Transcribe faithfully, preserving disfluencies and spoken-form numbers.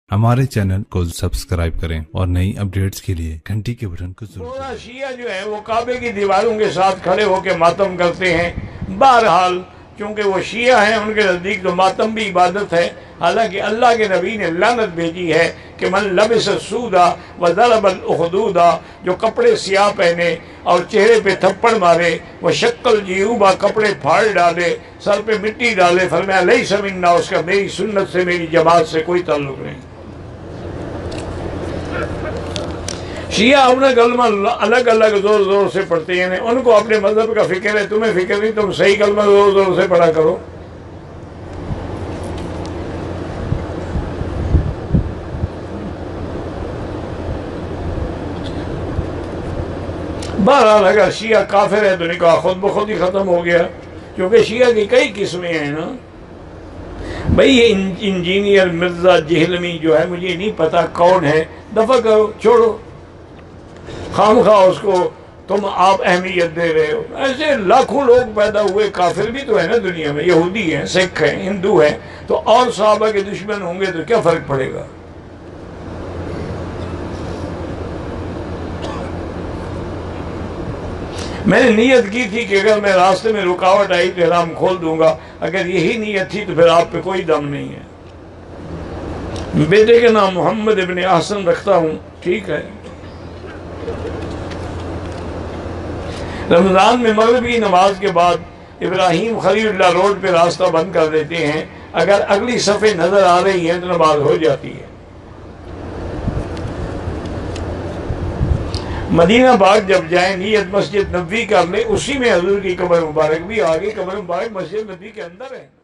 हमारे चैनल को सब्सक्राइब करें और नई अपडेट्स के लिए घंटी के बटन को जरूर। शिया जो है वो काबे की दीवारों के साथ खड़े होकर मातम करते हैं। बहरहाल क्योंकि वो शिया हैं, उनके नज़दीक तो मातम भी इबादत है। हालांकि अल्लाह के नबी ने लानत भेजी है कि मन लबिस सूदा व ज़रबल उखदूदा, जो कपड़े सियाह पहने और चेहरे पे थप्पड़ मारे, वह शक्ल जीऊबा, कपड़े फाड़ डाले, सर पे मिट्टी डाले, फरमाया लई समिन्ना, उसका मेरी सुन्नत से, मेरी जमात से कोई ताल्लुक नहीं। शिया अपना कलमा अलग अलग जोर जोर से पढ़ते हैं, उनको अपने मजहब का फिक्र है, तुम्हें फिक्र नहीं, तुम सही कलमा जोर जोर से पढ़ा करो। बहरहाल अगर शिया काफिर है तो निकाह खुद ब खुद ही खत्म हो गया, क्योंकि शिया की कई किस्में हैं ना भाई। ये इंजीनियर मिर्जा जहलमी जो है, मुझे नहीं पता कौन है, दफा करो, छोड़ो, खाम खा उसको तुम आप अहमियत दे रहे हो। ऐसे लाखों लोग पैदा हुए, काफिर भी तो है ना दुनिया में, यहूदी हैं, सिख हैं, हिंदू हैं, तो और सहाबा के दुश्मन होंगे तो क्या फर्क पड़ेगा। मैंने नीयत की थी कि अगर मैं रास्ते में रुकावट आई तो हराम खोल दूंगा। अगर यही नीयत थी तो फिर आप पे कोई दम नहीं है। बेटे के नाम मोहम्मद इब्ने अहसन रखता हूं, ठीक है। रमज़ान में मगरिबी नमाज के बाद इब्राहिम खलीलुल्लाह रोड पे रास्ता बंद कर देते हैं। अगर अगली सफ़े नज़र आ रही है तो नमाज हो जाती है। मदीना बाग जब जाए नीयत मस्जिद नबवी कर ले, उसी में हजूर की कब्र मुबारक भी आ गई। कब्र मुबारक मस्जिद नबवी के अंदर है।